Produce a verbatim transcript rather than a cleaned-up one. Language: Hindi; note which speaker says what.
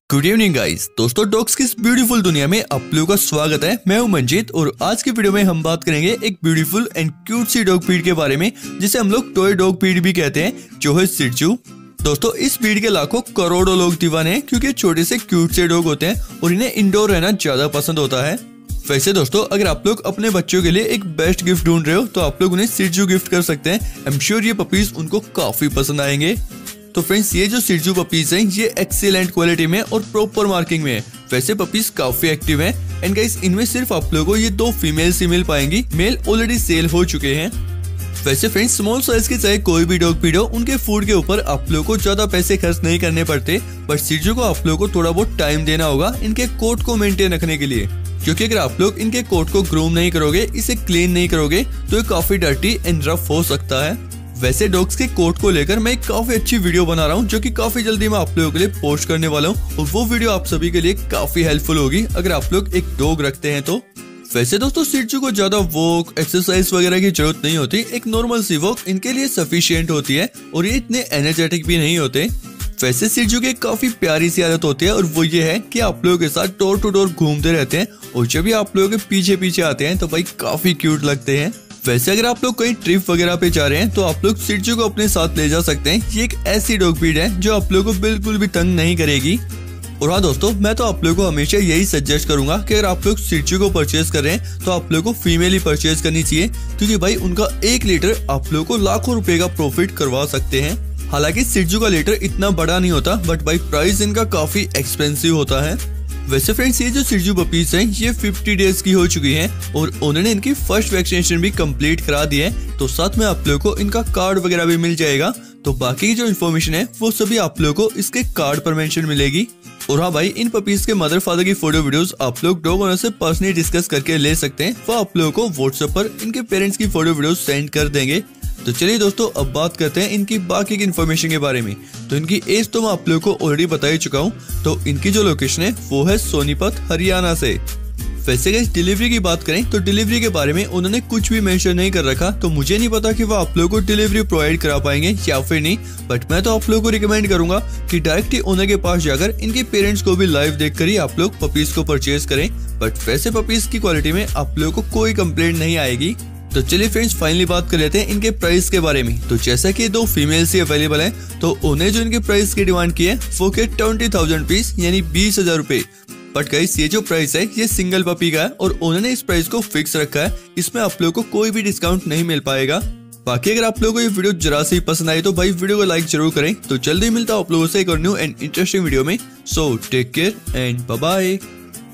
Speaker 1: Good evening guys. दोस्तों डॉग्स की इस ब्यूटीफुल दुनिया में आप लोगों का स्वागत है। मैं हूं मंजीत और आज की वीडियो में हम बात करेंगे एक ब्यूटीफुल एंड क्यूट सी डॉग ब्रीड के बारे में जिसे हम लोग टॉय डॉग ब्रीड भी कहते हैं, जो है शिह त्ज़ू। दोस्तों इस ब्रीड के लाखों करोड़ों लोग दीवाने हैं क्योंकि छोटे से क्यूट से डॉग होते हैं और इन्हें इंडोर रहना ज्यादा पसंद होता है। वैसे दोस्तों अगर आप लोग अपने बच्चों के लिए एक बेस्ट गिफ्ट ढूंढ रहे हो तो आप लोग उन्हें शिह त्ज़ू गिफ्ट कर सकते हैं। आई एम श्योर ये पपीज उनको काफी पसंद आएंगे। तो फ्रेंड्स ये जो शिह त्ज़ू पपीज हैं ये एक्सीलेंट क्वालिटी में और प्रॉपर मार्किंग में है। वैसे पपीज काफी एक्टिव हैं एंड गाइस इनमें सिर्फ आप लोगों को ये दो फीमेल ही मिल पाएंगी। मेल ऑलरेडी सेल हो चुके हैं। वैसे फ्रेंड्स स्मॉल साइज के चाहे कोई भी डॉग ब्रीड हो उनके फूड के ऊपर आप लोगों को ज्यादा पैसे खर्च नहीं करने पड़ते, बट शिह त्ज़ू को आप लोगों को थोड़ा बहुत टाइम देना होगा इनके कोट को मेंटेन रखने के लिए, क्योंकि अगर आप लोग इनके कोट को ग्रूम नहीं करोगे, इसे क्लीन नहीं करोगे तो ये काफी डर्टी एंड रफ हो सकता है। वैसे डॉग्स के कोट को लेकर मैं एक काफी अच्छी वीडियो बना रहा हूँ जो कि काफी जल्दी मैं आप लोगों के लिए पोस्ट करने वाला हूँ और वो वीडियो आप सभी के लिए काफी हेल्पफुल होगी अगर आप लोग एक डॉग रखते हैं तो। वैसे दोस्तों शिह त्ज़ू को ज्यादा वॉक एक्सरसाइज वगैरह की जरूरत नहीं होती, एक नॉर्मल सी वॉक इनके लिए सफिशिएंट होती है और ये इतने एनर्जेटिक भी नहीं होते। वैसे शिह त्ज़ू की काफी प्यारी सी आदत होती है और वो ये है कि आप लोगों के साथ डोर टू डोर घूमते रहते हैं और जब भी आप लोगों के पीछे पीछे आते हैं तो भाई काफी क्यूट लगते हैं। वैसे अगर आप लोग कहीं ट्रिप वगैरह पे जा रहे हैं तो आप लोग शिह त्ज़ू को अपने साथ ले जा सकते हैं। ये एक ऐसी डॉग ब्रीड है जो आप लोगों को बिल्कुल भी तंग नहीं करेगी। और हाँ दोस्तों मैं तो आप लोगों को हमेशा यही सजेस्ट करूंगा कि अगर आप लोग शिह त्ज़ू को परचेज कर रहे हैं तो आप लोगों को फीमेल ही परचेज करनी चाहिए, क्योंकि भाई उनका एक लीटर आप लोगों को लाखों रुपए का प्रॉफिट करवा सकते हैं। हालांकि शिह त्ज़ू का लीटर इतना बड़ा नहीं होता, बट भाई प्राइस इनका काफी एक्सपेंसिव होता है। वैसे फ्रेंड्स ये जो शिह त्ज़ू पपीज हैं ये पचास डेज की हो चुकी हैं और उन्होंने इनकी फर्स्ट वैक्सीनेशन भी कंप्लीट करा दी है, तो साथ में आप लोगों को इनका कार्ड वगैरह भी मिल जाएगा। तो बाकी की जो इन्फॉर्मेशन है वो सभी आप लोगों को इसके कार्ड पर मेंशन मिलेगी। और हाँ भाई इन पपीज के मदर फादर की फोटो वीडियोस आप लोग डॉग ओनर से पर्सनली डिस्कस करके ले सकते हैं। वो आप लोगों को व्हाट्सएप पर इनके पेरेंट्स की फोटो वीडियोस सेंड कर देंगे। तो चलिए दोस्तों अब बात करते हैं इनकी बाकी की इन्फॉर्मेशन के बारे में। तो इनकी एज तो मैं आप लोगों को ऑलरेडी बता ही चुका हूँ। तो इनकी जो लोकेशन है वो है सोनीपत हरियाणा से। वैसे गाइस डिलीवरी की बात करें तो डिलीवरी के बारे में उन्होंने कुछ भी मेंशन नहीं कर रखा, तो मुझे नहीं पता कि वो आप लोगों को डिलीवरी प्रोवाइड करा पाएंगे या फिर नहीं, बट मैं तो आप लोगों को रिकमेंड करूंगा कि डायरेक्ट ही ओनर के पास जाकर इनके पेरेंट्स को भी लाइव देखकर ही आप लोग पपीज को परचेज करें। बट वैसे पपीज की क्वालिटी में आप लोगों को कोई कंप्लेंट नहीं आएगी। तो चलिए फ्रेंड्स फाइनली बात कर लेते हैं इनके प्राइस के बारे में। तो जैसा कि दो फीमेल्स ही अवेलेबल हैं तो उन्हें जो इनके प्राइस की डिमांड की है वो के ट्वेंटी थाउजेंड पीस यानी बीस हजार रुपए। बट गाइस ये जो प्राइस है ये सिंगल पपी का है और उन्होंने इस प्राइस को फिक्स रखा है, इसमें आप लोगों को कोई भी डिस्काउंट नहीं मिल पाएगा। बाकी अगर आप लोगों को ये वीडियो जरा से ही पसंद आई तो भाई वीडियो को लाइक जरूर करें। तो जल्दी मिलता हूं आप लोगों से एक और न्यू एंड इंटरेस्टिंग वीडियो में। So take care and bye bye.